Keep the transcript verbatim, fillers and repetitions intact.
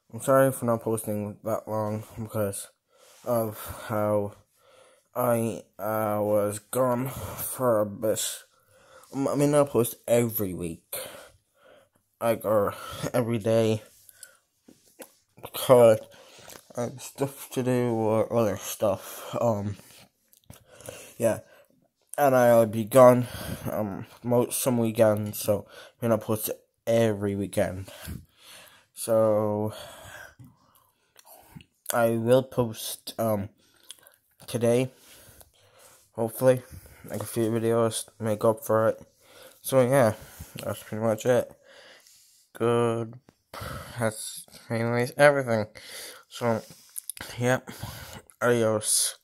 I'm sorry for not posting that long because of how I uh, was gone for a bit. Um, I mean, I post every week, like, or every day, because I have stuff to do or other stuff. Um, yeah, and I'll be gone um most some weekends, so I'm gonna post every weekend. So I will post um today, hopefully, like a few videos, make up for it. So yeah, that's pretty much it. Good. That's anyways everything. So yeah, adios.